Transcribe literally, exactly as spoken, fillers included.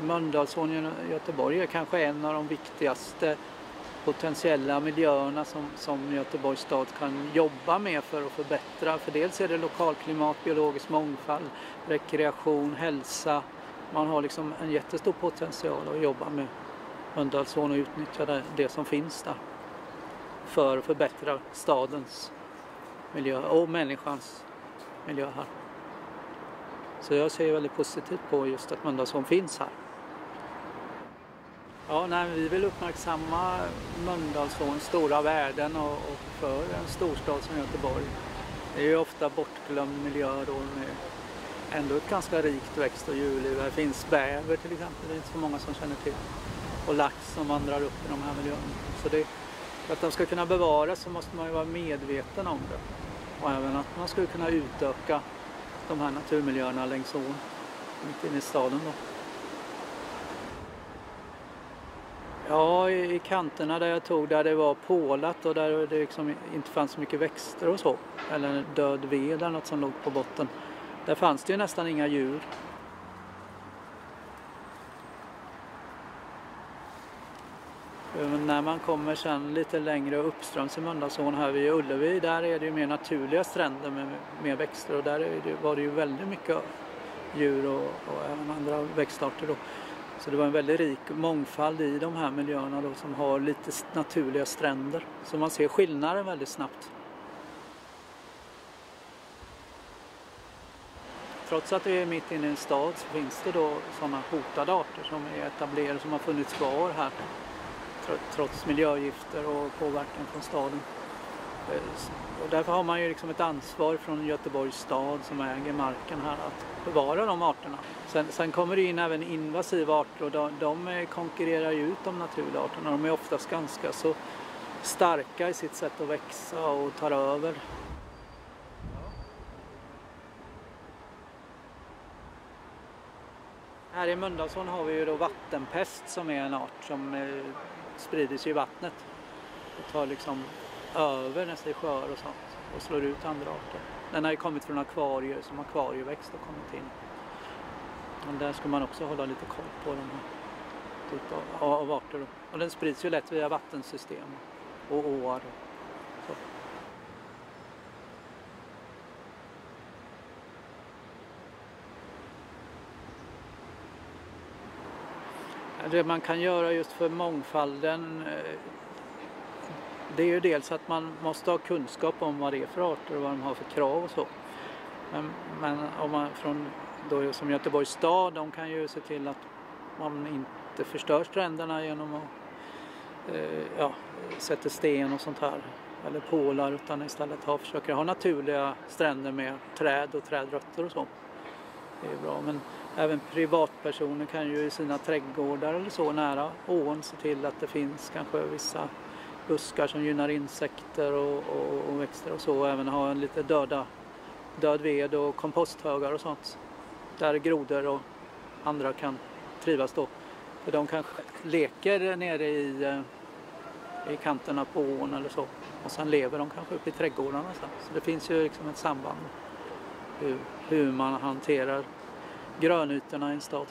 Mölndalsån i Göteborg är kanske en av de viktigaste potentiella miljöerna som, som Göteborgs stad kan jobba med för att förbättra. För dels är det lokalklimat, biologisk mångfald, rekreation, hälsa. Man har liksom en jättestor potential att jobba med Mölndalsån och utnyttja det, det som finns där för att förbättra stadens miljö och människans miljö här. Så jag ser väldigt positivt på just att Mölndalsån finns här. Ja, nej, vi vill uppmärksamma Mölndalsåns stora värden och, och för en storstad som Göteborg. Det är ju ofta bortglömd miljö då med ändå ett ganska rikt växt- och djurliv. Här finns bäver till exempel, det är inte så många som känner till. Och lax som vandrar upp i de här miljöerna. Så det, för att de ska kunna bevaras så måste man ju vara medveten om det. Och även att man skulle kunna utöka de här naturmiljöerna längs ån, mitt inne i staden då. Ja, i kanterna där jag tog där det var pålat och där det liksom inte fanns så mycket växter och så. Eller död ved eller något som låg på botten. Där fanns det ju nästan inga djur. Men när man kommer sen lite längre uppströms i Mölndalsån här vid Ullevi, där är det ju mer naturliga stränder med, med växter. Och där är det, var det ju väldigt mycket djur och, och även andra växtarter då. Så det var en väldigt rik mångfald i de här miljöerna då, som har lite naturliga stränder. Så man ser skillnaden väldigt snabbt. Trots att det är mitt inne i en stad så finns det då sådana hotade arter som är etablerade, som har funnits kvar här. Trots miljögifter och påverkan från staden. Och därför har man ju liksom ett ansvar från Göteborgs stad som äger marken här att bevara de arterna. Sen, sen kommer det in även invasiva arter och de, de konkurrerar ju ut de naturliga arterna. De är oftast ganska så starka i sitt sätt att växa och tar över. Här i Mölndalsån har vi ju då vattenpest som är en art som eh, sprider sig i vattnet. Och tar liksom över nästan i sjöar och sånt och slår ut andra arter. Den har ju kommit från akvarier som akvarieväxt och kommit in. Men där ska man också hålla lite koll på de här typen av, av arter. Då. Och den sprids ju lätt via vattensystem och åar. Och så. Det man kan göra just för mångfalden, det är ju dels att man måste ha kunskap om vad det är för arter och vad de har för krav och så. Men, men om man från då, som Göteborgs stad, de kan ju se till att man inte förstör stränderna genom att eh, ja, sätta sten och sånt här. Eller pålar, utan istället ha, försöker ha naturliga stränder med träd och trädrötter och så. Det är bra, men även privatpersoner kan ju i sina trädgårdar eller så nära ån se till att det finns kanske vissa buskar som gynnar insekter och, och, och växter och så. Och även ha en lite döda, död ved och komposthögar och sånt. Där grodor och andra kan trivas då. För de kanske leker nere i, i kanterna på ån eller så. Och sen lever de kanske uppe i trädgårdarna. Så, så det finns ju liksom ett samband hur, hur man hanterar grönytorna i en stad.